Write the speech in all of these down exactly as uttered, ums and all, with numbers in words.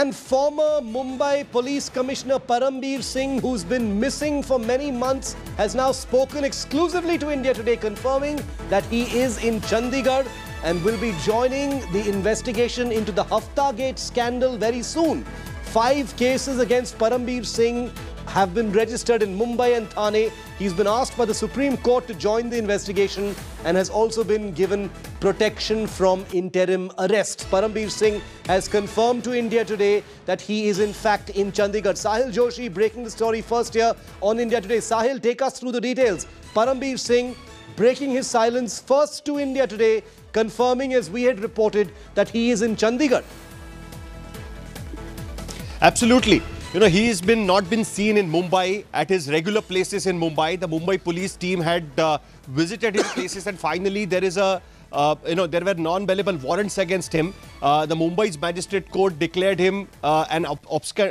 And former Mumbai Police Commissioner Parambir Singh, who's been missing for many months, has now spoken exclusively to India Today, confirming that he is in Chandigarh and will be joining the investigation into the Hafta Gate scandal very soon. Five cases against Parambir Singh have been registered in Mumbai and Thane. He's been asked by the Supreme Court to join the investigation and has also been given protection from interim arrest. Parambir Singh has confirmed to India Today that he is in fact in Chandigarh. Sahil Joshi breaking the story first here on India Today. Sahil, take us through the details. Parambir Singh breaking his silence first to India Today, confirming, as we had reported, that he is in Chandigarh. Absolutely. You know, he has been not been seen in Mumbai at his regular places in Mumbai. The Mumbai police team had uh, visited his places, and finally there is a, uh, you know, there were non-bailable warrants against him. Uh, the Mumbai's magistrate court declared him uh, an uh,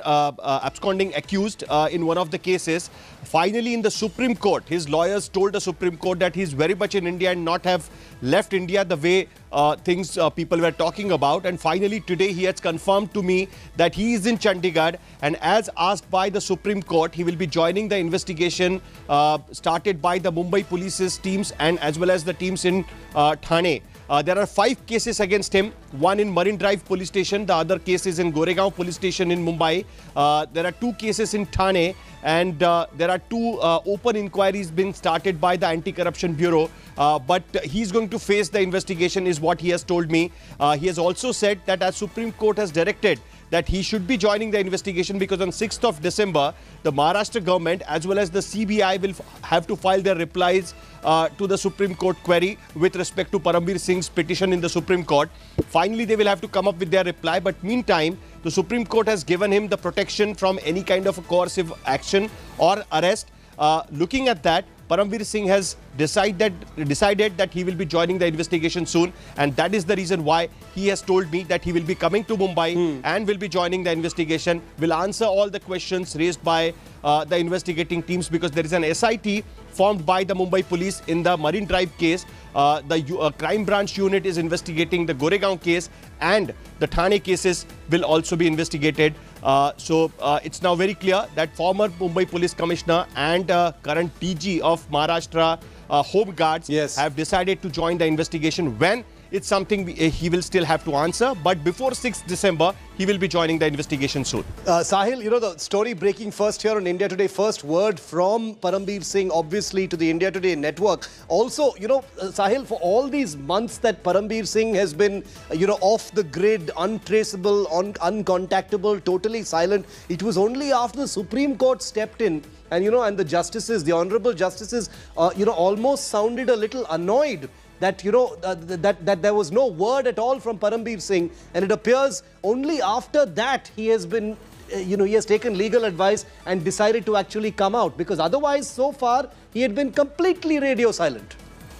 uh, absconding accused uh, in one of the cases. Finally, in the Supreme Court, his lawyers told the Supreme Court that he's very much in India and not have left India the way uh, things uh, people were talking about. And finally, today he has confirmed to me that he is in Chandigarh, and as asked by the Supreme Court, he will be joining the investigation uh, started by the Mumbai police's teams and as well as the teams in uh, Thane. Uh, there are five cases against him, one in Marine Drive police station, the other case is in Goregaon police station in Mumbai. Uh, there are two cases in Thane, and uh, there are two uh, open inquiries being started by the Anti-Corruption Bureau. Uh, but he's going to face the investigation is what he has told me. Uh, he has also said that as Supreme Court has directed that he should be joining the investigation because on sixth of December, the Maharashtra government as well as the C B I will have to file their replies uh, to the Supreme Court query with respect to Parambir Singh's petition in the Supreme Court. Finally, they will have to come up with their reply. But meantime, the Supreme Court has given him the protection from any kind of a coercive action or arrest. Uh, looking at that, Parambir Singh has decided, decided that he will be joining the investigation soon, and that is the reason why he has told me that he will be coming to Mumbai hmm. and will be joining the investigation, will answer all the questions raised by uh, the investigating teams, because there is an S I T formed by the Mumbai police in the Marine Drive case. Uh, the uh, crime branch unit is investigating the Goregaon case, and the Thane cases will also be investigated. Uh, so uh, it's now very clear that former Mumbai Police Commissioner and uh, current D G of Maharashtra uh, Home Guards yes. have decided to join the investigation. When it's something we, uh, he will still have to answer, but before sixth December, he will be joining the investigation soon. Uh, Sahil, you know, the story breaking first here on India Today, first word from Parambir Singh, obviously, to the India Today network. Also, you know, uh, Sahil, for all these months that Parambir Singh has been, uh, you know, off the grid, untraceable, un uncontactable, totally silent, it was only after the Supreme Court stepped in and, you know, and the justices, the honorable justices, uh, you know, almost sounded a little annoyed that, you know, uh, that, that there was no word at all from Parambir Singh. And it appears only after that he has been, uh, you know, he has taken legal advice and decided to actually come out. Because otherwise, so far, he had been completely radio silent.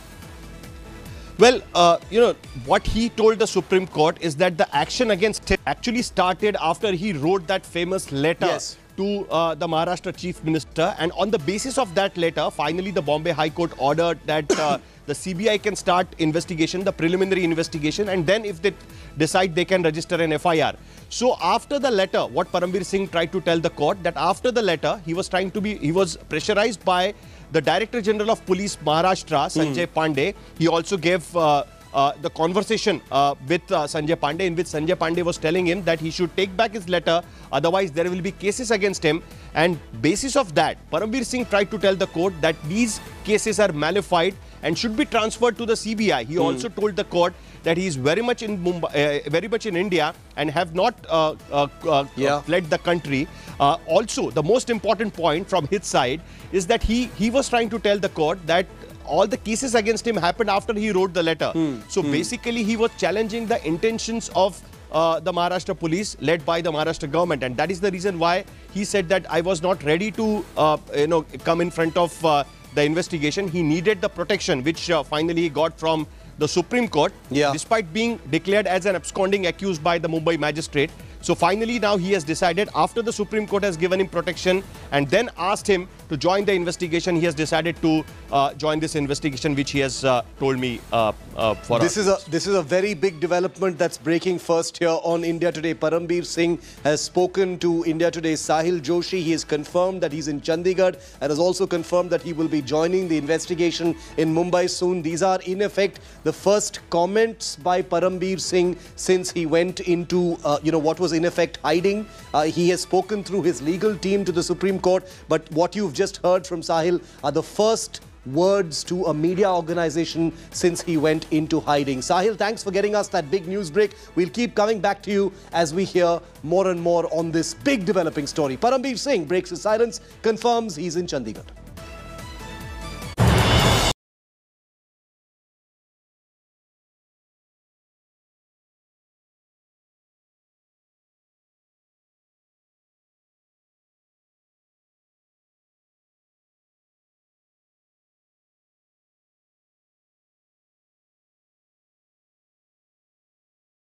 Well, uh, you know, what he told the Supreme Court is that the action against him actually started after he wrote that famous letter yes. to uh, the Maharashtra Chief Minister. And on the basis of that letter, finally the Bombay High Court ordered that uh, the C B I can start investigation, the preliminary investigation, and then if they decide, they can register an F I R. So after the letter, what Parambir Singh tried to tell the court, that after the letter, he was trying to be, he was pressurized by the Director General of Police Maharashtra, Sanjay mm. Pandey. He also gave uh, uh, the conversation uh, with uh, Sanjay Pandey, in which Sanjay Pandey was telling him that he should take back his letter, otherwise there will be cases against him. And basis of that, Parambir Singh tried to tell the court that these cases are malified and should be transferred to the C B I. He mm. also told the court that he is very much in Mumbai, uh, very much in India and have not uh, uh, uh, yeah. fled the country. Uh, also, the most important point from his side is that he, he was trying to tell the court that all the cases against him happened after he wrote the letter. Mm. So mm. basically, he was challenging the intentions of uh, the Maharashtra police led by the Maharashtra government. And that is the reason why he said that I was not ready to uh, you know, come in front of uh, the investigation. He needed the protection, which uh, finally he got from the Supreme Court, yeah. despite being declared as an absconding accused by the Mumbai magistrate. So finally now he has decided, after the Supreme Court has given him protection and then asked him to join the investigation, he has decided to uh, join this investigation, which he has uh, told me uh, uh, for this is a this is a very big development that's breaking first here on India Today. Parambir Singh has spoken to India Today's Sahil Joshi. He has confirmed that he's in Chandigarh and has also confirmed that he will be joining the investigation in Mumbai soon. These are in effect the first comments by Parambir Singh since he went into uh, you know what was in effect hiding. Uh, he has spoken through his legal team to the Supreme Court, but what you've just heard from Sahil are the first words to a media organization since he went into hiding. Sahil, thanks for getting us that big news break. We'll keep coming back to you as we hear more and more on this big developing story. Parambir Singh breaks his silence, confirms he's in Chandigarh.